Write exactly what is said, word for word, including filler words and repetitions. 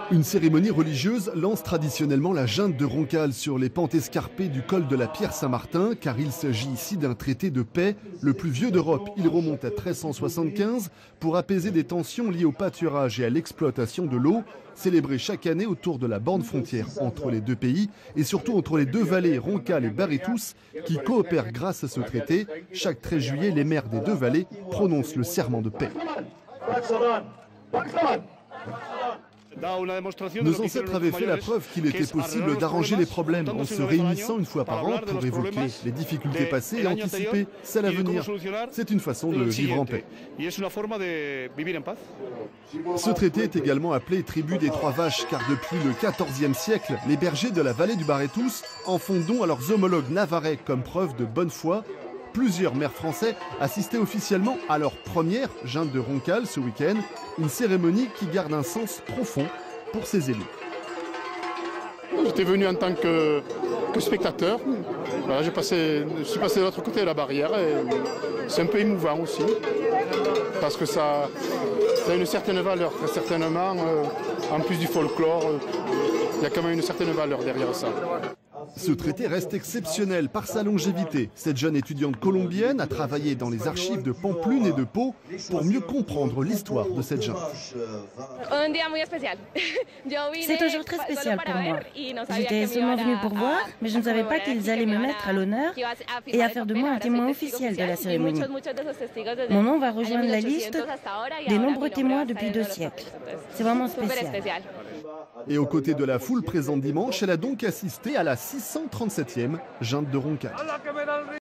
Une cérémonie religieuse lance traditionnellement la junte de Roncal sur les pentes escarpées du col de la Pierre-Saint-Martin, car il s'agit ici d'un traité de paix, le plus vieux d'Europe. Il remonte à treize cent soixante-quinze pour apaiser des tensions liées au pâturage et à l'exploitation de l'eau, célébré chaque année autour de la borne frontière entre les deux pays et surtout entre les deux vallées, Roncal et Barrétous, qui coopèrent grâce à ce traité. Chaque treize juillet, les maires des deux vallées prononcent le serment de paix. Nos ancêtres avaient fait la preuve qu'il était possible d'arranger les problèmes en se réunissant une fois par an pour évoquer les difficultés passées et anticiper celles à venir. C'est une façon de vivre en paix. Ce traité est également appelé tribut des trois vaches, car depuis le quatorzième siècle, les bergers de la vallée du Barrétous en font don à leurs homologues navarrais comme preuve de bonne foi. Plusieurs maires français assistaient officiellement à leur première junte de Roncal ce week-end, une cérémonie qui garde un sens profond pour ses élus. J'étais venu en tant que, que spectateur. Voilà, j'ai passé, je suis passé de l'autre côté de la barrière et c'est un peu émouvant aussi, parce que ça, ça a une certaine valeur, très certainement. Euh, en plus du folklore, euh, il y a quand même une certaine valeur derrière ça. Ce traité reste exceptionnel par sa longévité. Cette jeune étudiante colombienne a travaillé dans les archives de Pamplune et de Pau pour mieux comprendre l'histoire de cette junte. C'est un jour très spécial pour moi. J'étais seulement venue pour voir, mais je ne savais pas qu'ils allaient me mettre à l'honneur et à faire de moi un témoin officiel de la cérémonie. Mon nom va rejoindre la liste des nombreux témoins depuis deux siècles. C'est vraiment spécial. Et aux côtés de la foule présente dimanche, elle a donc assisté à la six cent trente-septième junte de Roncal.